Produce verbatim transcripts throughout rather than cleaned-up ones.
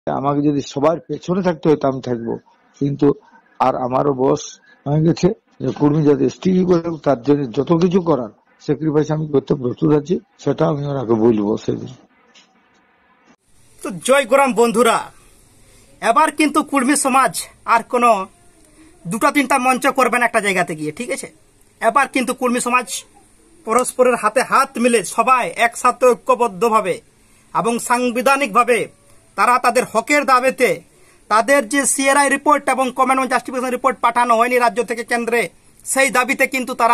আমাকে যদি সবার পেছনে থাকতে হয় তা আমি থাকবো, কিন্তু আর আমারও বয়স হয়ে গেছে যে কর্মী যাতে স্টিকি করে তার জন্য যত কিছু করার স্যাক্রিফাইস আমি করতে প্রস্তুত আছি, সেটা আমি ওনাকে বলবো সেদিন। তো জয় গোরাম বন্ধুরা, এবার কিন্তু কুর্মী সমাজ আর কোনো দুটা তিনটা মঞ্চ করবেন একটা জায়গাতে গিয়ে, ঠিক আছে? এবার কিন্তু কুর্মী সমাজ পরস্পরের হাতে হাত মিলে সবাই একসাথে ঐক্যবদ্ধভাবে এবং সাংবিধানিকভাবে তারা তাদের হকের দাবিতে তাদের যে সিআরআই রিপোর্ট এবং কমন জাস্টিফিকেশন রিপোর্ট পাঠানো হয়নি রাজ্য থেকে কেন্দ্রে, সেই দাবিতে কিন্তু তারা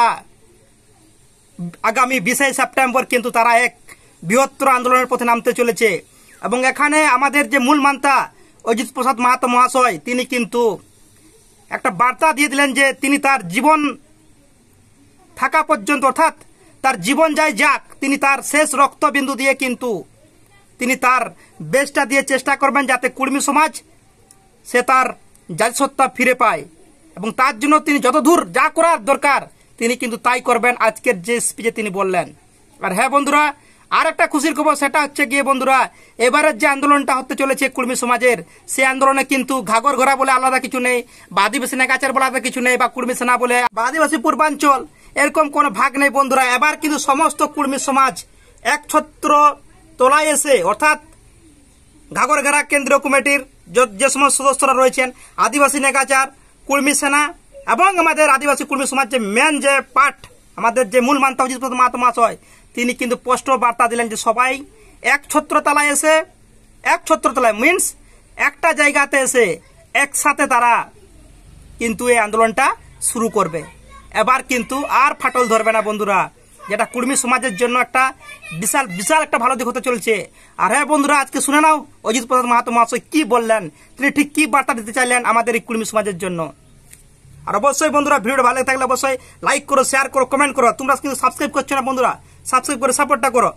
আগামী বিশে সেপ্টেম্বর কিন্তু তারা এক বৃহত্তর আন্দোলনের পথে নামতে চলেছে। এবং এখানে আমাদের যে মূল মান্তা অজিত প্রসাদ মাহাতো মহাশয়, তিনি কিন্তু একটা বার্তা দিয়ে দিলেন যে তিনি তার জীবন থাকা পর্যন্ত, অর্থাৎ তার জীবন যায় যাক, তিনি তার শেষ রক্তবিন্দু দিয়ে কিন্তু তিনি তার বেস্টটা দিয়ে চেষ্টা করবেন যাতে কুর্মী সমাজ সে তার জাতিসত্তা ফিরে পায়, এবং তার জন্য তিনি যতদূর যা করার দরকার তিনি কিন্তু তাই করবেন, আজকের যে স্পিচে তিনি বললেন। আর হ্যাঁ বন্ধুরা, আর একটা খুশির খবর, সেটা হচ্ছে গিয়ে বন্ধুরা, এবারের যে আন্দোলনটা হতে চলেছে কুর্মী সমাজের, সেই আন্দোলনে কিন্তু ঘাগর ঘোরা বলে আলাদা কিছু নেই, বা আদিবাসী নেগাচার বলে আলাদা কিছু নেই, বা কুর্মী সেনা বলে বা আদিবাসী পূর্বাঞ্চল এরকম কোনো ভাগ নেই বন্ধুরা। এবার কিন্তু সমস্ত কুর্মী সমাজ এক ছত্র তলায় এসে, অর্থাৎ ঘাগরঘেরা কেন্দ্রীয় কমিটির যে সমস্ত সদস্যরা রয়েছেন, আদিবাসী নেগাচার, কুর্মী সেনা এবং আমাদের আদিবাসী কুর্মী সমাজ যে মেন যে পার্ট, আমাদের যে মূল মান্তা অজিত প্রসাদ মাহাতো মহাশয়, তিনি কিন্তু স্পষ্ট বার্তা দিলেন যে সবাই এক ছত্রতলায় এসে, এক ছত্রতলায় মিন্স একটা জায়গাতে এসে একসাথে তারা কিন্তু এই আন্দোলনটা শুরু করবে। এবার কিন্তু আর ফাটল ধরবে না বন্ধুরা, যেটা কুর্মী সমাজের জন্য একটা বিশাল বিশাল একটা ভালো দিক হতে চলছে। আর হ্যাঁ বন্ধুরা, আজকে শুনে নাও অজিত প্রসাদ মাহাতো মহাশয় কি বললেন, তিনি ঠিক কি বার্তা দিতে চাইলেন আমাদের এই কুর্মী সমাজের জন্য। আর অবশ্যই বন্ধুরা, ভিডিওটা ভালো থাকলে অবশ্যই লাইক করো, শেয়ার করো, কমেন্ট করো। তোমরা কিন্তু সাবস্ক্রাইব করছো না বন্ধুরা, সাবস্ক্রাইব করে সাপোর্টটা করো।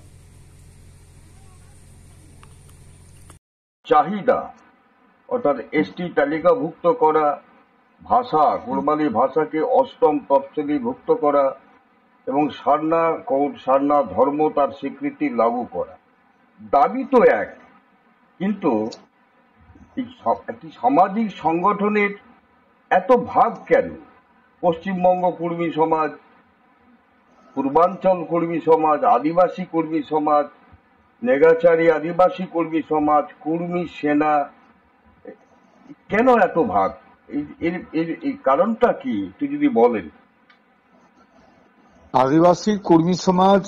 চাহিদা অর্থাৎ এসটি তালিকাভুক্ত করা, ভাষা কুড়মালি ভাষাকে অষ্টম তফসিলিভুক্ত করা এবং সারনা কৌর সারনা ধর্ম তার স্বীকৃতি লাগু করা, দাবি তো এক, কিন্তু একটি সামাজিক সংগঠনের এত ভাগ কেন? পশ্চিমবঙ্গ কুর্মী সমাজ, পূর্বাঞ্চল কর্মী সমাজ, আদিবাসী কর্মী সমাজ, নেগাচারী আদিবাসী কর্মী সমাজ, কুর্মী সেনা, কেন এত ভাগ? এই কারণটা কি একটু যদি বলেন। আদিবাসী কর্মী সমাজ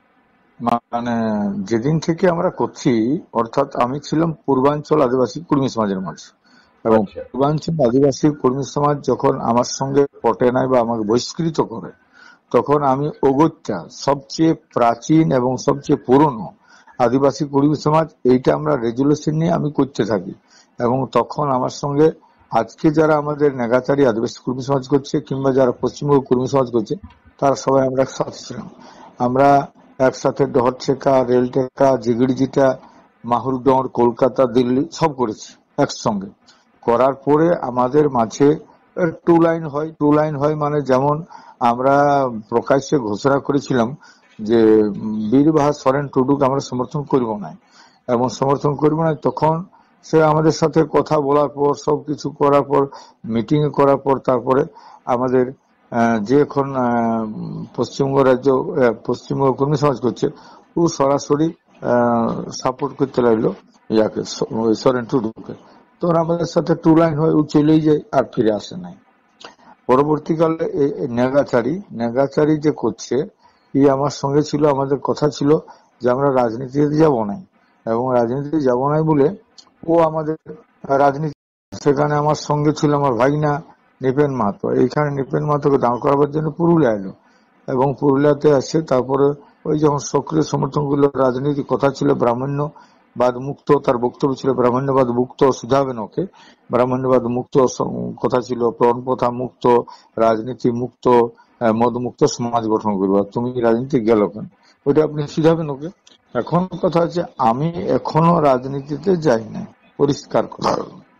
মানে যেদিন থেকে আমরা করছি, অর্থাৎ আমি ছিলাম পূর্বাঞ্চল আদিবাসী কর্মী সমাজের মাঝে, এবং পূর্বাঞ্চল আদিবাসী কর্মী সমাজ যখন আমার সঙ্গে পটে নাই বা আমাকে বহিষ্কৃত করে, তখন আমি অগত্যা সবচেয়ে প্রাচীন এবং সবচেয়ে পুরনো আদিবাসী কর্মী সমাজ, এইটা আমরা রেজুলেশন নিয়ে আমি করতে থাকি। এবং তখন আমার সঙ্গে আজকে যারা আমাদের নেগাচারী আদিবাসী কর্মী সমাজ করছে কিংবা যারা পশ্চিমবঙ্গ কর্মী সমাজ করছে, তারা সবাই আমরা একসাথে ছিলাম। আমরা একসাথে ডহর ঠেকা, রেল টেকা, জিগিড়জিটা, মাহুরডর, কলকাতা, দিল্লি সব করেছি একসঙ্গে। করার পরে আমাদের মাঝে টু লাইন হয়, টু লাইন হয় মানে যেমন আমরা প্রকাশ্যে ঘোষণা করেছিলাম যে বীরবাহা সরেন টুডুকে আমরা সমর্থন করব না, এবং সমর্থন করব না, তখন সে আমাদের সাথে কথা বলার পর, সবকিছু করার পর, মিটিং করার পর, তারপরে আমাদের যে এখন পশ্চিমবঙ্গ রাজ্য পশ্চিমবঙ্গ কর্মী সমাজ করছে, ও সরাসরি সাপোর্ট করতে লাগলো ইয়াকে, সরেন টুডুকে। তখন আমাদের সাথে টু লাইন হয়, ও চলেই যায় আর ফিরে আসে নাই। পরবর্তীকালে নেগাচারি নেগাচারি যে করছে, ই আমার সঙ্গে ছিল, আমাদের কথা ছিল যে আমরা রাজনীতিতে যাব নাই, এবং রাজনীতিতে যাব নাই বলে ও আমাদের রাজনীতি, সেখানে আমার সঙ্গে ছিল আমার ভাইনা নিপেন মাহাতো। এইখানে নিপেন মাহাতোকে দাঁড় করাবার জন্য পুরুলিয়া এলো, এবং পুরুলিয়াতে আসছে। তারপরে ওই যখন সক্রিয় সমর্থন করলো, রাজনীতি কথা ছিল ব্রাহ্মণ্যবাদ মুক্ত, তার বক্তব্য ছিল ব্রাহ্মণ্যবাদ মুক্ত, সুধাবেন ওকে, ব্রাহ্মণ্যবাদ মুক্ত কথা ছিল, প্রণপ্রথা মুক্ত, রাজনীতি মুক্ত, মদ মুক্ত সমাজ গঠন করবো। তুমি রাজনীতি গেল কেন, ওইটা আপনি সুধাবেন ওকে। এখন কথা হচ্ছে, আমি এখনো রাজনীতিতে যাই না, পরিষ্কার কথা।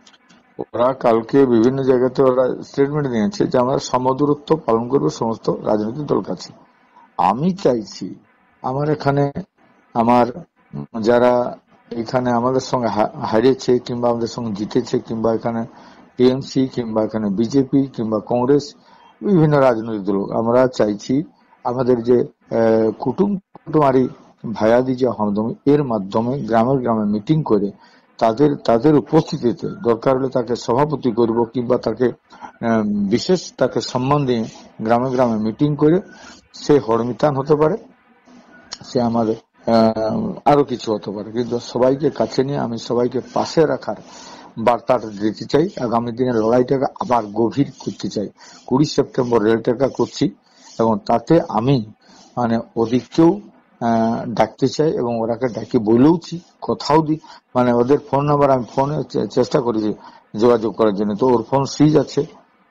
ওরা কালকে বিভিন্ন জায়গাতে ওরা স্টেটমেন্ট দিয়েছে যে আমরা সমদূরত্ব পালন করবো সমস্ত রাজনৈতিক দল কাছে। আমি চাইছি আমার এখানে আমার যারা এখানে আমাদের সঙ্গে হারিয়েছে কিংবা আমাদের সঙ্গে জিতেছে কিংবা এখানে টিএমসি কিংবা এখানে বিজেপি কিংবা কংগ্রেস বিভিন্ন রাজনৈতিক দল, আমরা চাইছি আমাদের যে কুটুম কুটুমারি ভায়াদি যে হরদমি এর মাধ্যমে গ্রামে গ্রামে মিটিং করে তাদের তাদের উপস্থিতিতে দরকার হলে তাকে সভাপতি করব কিংবা তাকে বিশেষ তাকে সম্মান দিয়ে গ্রামে গ্রামে মিটিং করে সে হরমিতান হতে পারে, সে আমাদের আরো কিছু হতে পারে, কিন্তু সবাইকে কাছে নিয়ে আমি সবাইকে পাশে রাখার বার্তাটা দিতে চাই। আগামী দিনের লড়াইটাকে আবার গভীর করতে চাই। কুড়ি সেপ্টেম্বর রেলটাকা করছি এবং তাতে আমি মানে ওদিককেও ডাকতে চাই এবং ওরাকে ডাকি বলেওছি, কথাও দিই, মানে ওদের ফোন নাম্বার আমি ফোনে চেষ্টা করেছি যোগাযোগ করার জন্য, তো ওর ফোন সিজ আছে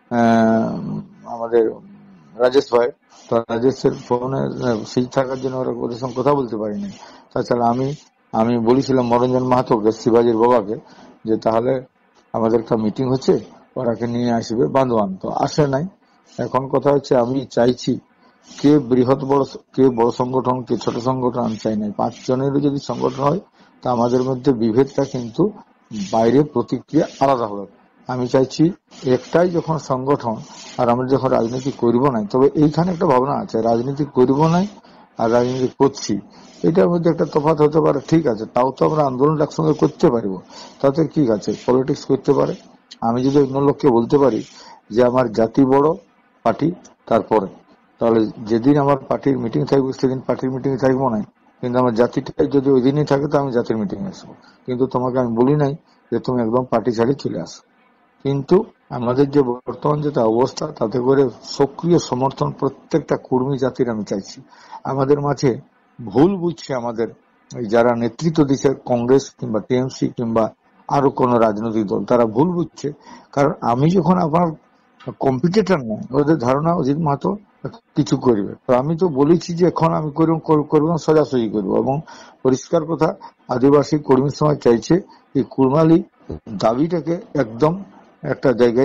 আমাদের রাজেশ ভাই, তো রাজেশের ফোনে সিজ থাকার জন্য ওরা ওদের সঙ্গে কথা বলতে পারিনি। তাছাড়া আমি আমি বলেছিলাম মনোরঞ্জন মাহাতোকে, শিবাজির বাবাকে, যে তাহলে আমাদের একটা মিটিং হচ্ছে ওরাকে নিয়ে আসবে বান্ধবান, তো আসে নাই। এখন কথা হচ্ছে আমি চাইছি কে বৃহৎ বড় কে বড় সংগঠন কে ছোট সংগঠন আমি চাই নাই, পাঁচ জনেরও যদি সংগঠন হয় তা আমাদের মধ্যে বিভেদটা কিন্তু বাইরে প্রতিক্রিয়া আলাদা হবে। আমি চাইছি একটাই যখন সংগঠন আর আমরা যখন রাজনীতি করবো নাই, তবে এইখানে একটা ভাবনা আছে, রাজনীতি করবো নাই আর রাজনীতি করছি এটার মধ্যে একটা তফাৎ হতে পারে, ঠিক আছে, তাও তো আমরা আন্দোলন একসঙ্গে করতে পারবো, তাতে ঠিক আছে, পলিটিক্স করতে পারে। আমি যদি অন্য লোককে বলতে পারি যে আমার জাতি বড় পার্টি তারপরে, তাহলে যেদিন আমার পার্টির মিটিং থাকবে সেদিন পার্টির মিটিং থাকবো না, কিন্তু আমার জাতিটাই যদি ওই দিনই থাকে তো আমি জাতির মিটিং আসবো, কিন্তু তোমাকে আমি বলি নাই যে তুমি একদম পার্টি ছাড়ে চলে আসো। কিন্তু আমাদের যে বর্তমান যেটা অবস্থা তাতে করে সক্রিয় সমর্থন প্রত্যেকটা কর্মী জাতির আমি চাইছি। আমাদের মাঝে ভুল বুঝছে আমাদের যারা নেতৃত্ব দিচ্ছে কংগ্রেস কিংবা টিএমসি কিংবা আরো কোন রাজনৈতিক দল, তারা ভুল বুঝছে, কারণ আমি যখন আমার কম্পিটিটর নয়, ওদের ধারণা অজিত মাহাতো কিছু করবে, তো আমি তো বলেছি যে এখন আমি করবো সোজাসুজি করবো, এবং পরিষ্কার কথা আদিবাসী কর্মী সমাজ চাইছে এই কুড়মালি দাবিটাকে একদম একটা জায়গায়,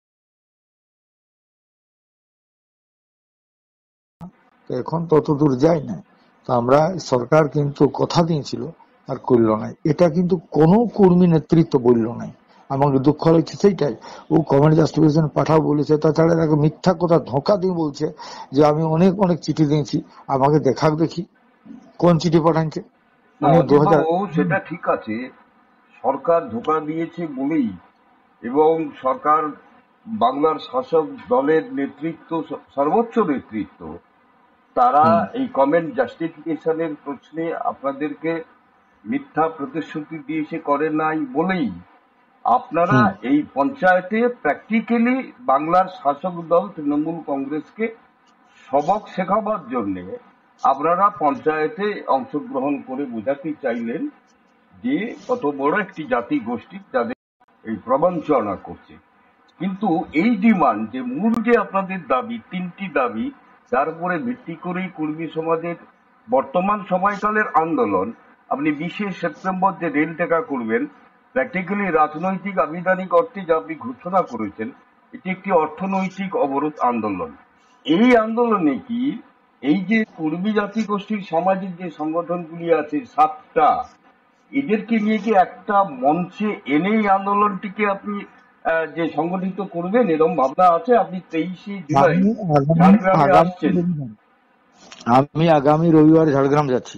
এখন তত দূর যায় না, তো আমরা সরকার কিন্তু কথা দিয়েছিল আর করলো না, এটা কিন্তু কোনো কর্মী নেতৃত্ব বললো নাই। আমাকে দুঃখ লাগছে সেইটাই, ও কমেন্ট জাস্টিফিকেশন পাঠাও বলেছে, তাছাড়া তাকে মিথ্যা কথা ধোঁকা দিয়ে বলছে যে আমি অনেক অনেক চিঠি দিয়েছি, আমাকে দেখাক দেখি কোন চিঠি পাঠাচ্ছে। সেটা ঠিক আছে, সরকার ধোঁকা দিয়েছে বলেই এবং সরকার বাংলার শাসক দলের নেতৃত্ব সর্বোচ্চ নেতৃত্ব তারা এই কমেন্ট জাস্টিফিকেশনের প্রশ্নে আপনাদেরকে মিথ্যা প্রতিশ্রুতি দিয়েছে করে নাই বলেই আপনারা এই পঞ্চায়েতে প্র্যাকটিক্যালি বাংলার শাসক দল তৃণমূল কংগ্রেসকে সবক শেখাবার জন্য আপনারা পঞ্চায়েতে অংশগ্রহণ করে বোঝাতে চাইলেন যে কত বড় একটি জাতি গোষ্ঠী যাদের এই প্রবঞ্চনা করছে। কিন্তু এই ডিমান্ড যে মূল যে আপনাদের দাবি, তিনটি দাবি যার উপরে ভিত্তি করেই কর্মী সমাজের বর্তমান সময়কালের আন্দোলন, আপনি বিশে সেপ্টেম্বর যে রেল টেকা করবেন, প্র্যাকটিক্যালি রাজনৈতিক আবিধানিক অর্থে যা আপনি ঘোষণা করেছেন, এটি একটি অর্থনৈতিক অবরোধ আন্দোলন। এই আন্দোলনে কি এই যে কর্মী জাতি গোষ্ঠীর সামাজিক যে সংগঠনগুলি আছে সাতটা, এদেরকে নিয়ে কি একটা মঞ্চে এনে এই আন্দোলনটিকে আপনি যে সংগঠিত করবেন এরকম ভাবনা আছে? আপনি তেইশে জুলাই ঝাড়গ্রামে আসছেন। আমি আগামী রবিবারে ঝাড়গ্রাম যাচ্ছি,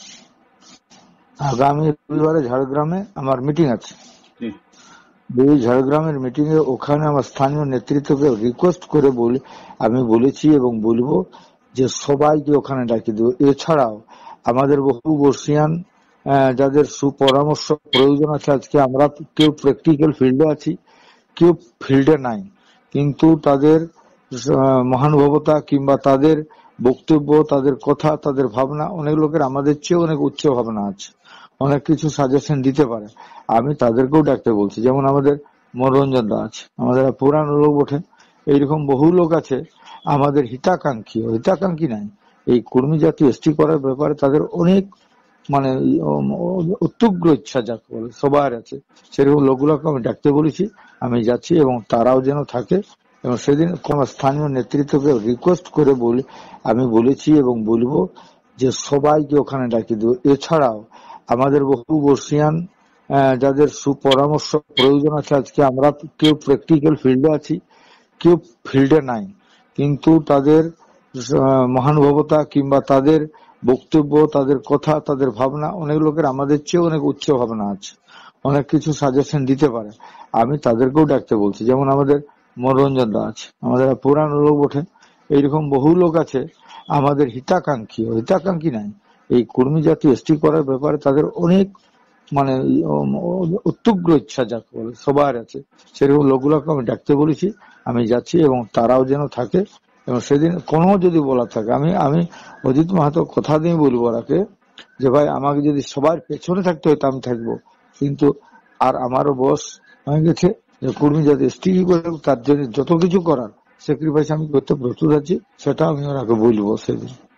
আগামী রবিবারে ঝাড়গ্রামে আমার মিটিং আছে। ওই ঝাড়গ্রামের মিটিং এ ওখানে আমার স্থানীয় নেতৃত্বকে রিকোয়েস্ট করে বলি, আমি বলেছি এবং বলবো যে সবাইকে ওখানে ডাকি দেবো। এছাড়াও আমাদের বহু বর্ষিয়ান যাদের সুপরামর্শ প্রয়োজন আছে, আজকে আমরা কেউ প্র্যাকটিক্যাল ফিল্ডে আছি, কেউ ফিল্ডে নাই, কিন্তু তাদের মহানুভবতা কিংবা তাদের বক্তব্য, তাদের কথা, তাদের ভাবনা, অনেক লোকের আমাদের চেয়ে অনেক উচ্চ ভাবনা আছে, অনেক কিছু সাজেশন দিতে পারে, আমি তাদেরকেও ডাকতে বলছি। যেমন আমাদের মনোরঞ্জন দা আছে, আমাদের পুরানো লোক ওঠে, এইরকম বহু লোক আছে আমাদের হিতাকাঙ্ক্ষী, হিতাকাঙ্ক্ষী নাই, এই কর্মী জাতি এসটি করার ব্যাপারে তাদের অনেক মানে উত্তুগ্র ইচ্ছা যাকে বলে সবার আছে, সেরকম লোকগুলোকে আমি ডাকতে বলেছি। আমি যাচ্ছি এবং তারাও যেন থাকে, এবং সেদিন স্থানীয় নেতৃত্বকে রিকোয়েস্ট করে বলি, আমি বলেছি এবং বলবো যে সবাইকে ওখানে ডাকি দেবো। এছাড়াও আমাদের বহু বর্ষিয়ান যাদের সুপরামর্শ প্রয়োজন আছে, আজকে আমরা কেউ প্র্যাকটিক্যাল ফিল্ডে আছি, কেউ ফিল্ডে নাই, কিন্তু তাদের মহানুভবতা কিংবা তাদের বক্তব্য, তাদের কথা, তাদের ভাবনা, অনেক লোকের আমাদের চেয়ে অনেক উচ্চ ভাবনা আছে, অনেক কিছু সাজেশন দিতে পারে। আমি তাদেরকেও ডাকতে বলছি, যেমন আমাদের মনোরঞ্জন দা আছে, আমাদের পুরানো লোক ওঠে, এইরকম বহু লোক আছে আমাদের হিতাকাঙ্ক্ষী। হিতাকাঙ্ক্ষী নাই, এই কর্মী জাতি এসটি করার ব্যাপারে তাদের অনেক মানে উত্তুগ্র ইচ্ছা যাকে বলে সবার আছে, সেরকম লোকগুলোকে আমি ডাকতে বলেছি। আমি যাচ্ছি এবং তারাও যেন থাকে, এবং সেদিন কোনো যদি বলা থাকে, আমি আমি অজিত মাহাতো কথা দিয়ে বলবো ওরাকে যে ভাই আমাকে যদি সবার পেছনে থাকতে হয় তা আমি থাকবো, কিন্তু আর আমারও বস হয়ে গেছে যে কর্মী যাতে এসটি করে তার জন্য যত কিছু করার স্যাক্রিফাইস আমি করতে প্রস্তুত আছি, সেটা আমি ওনাকে বলবো সেদিন।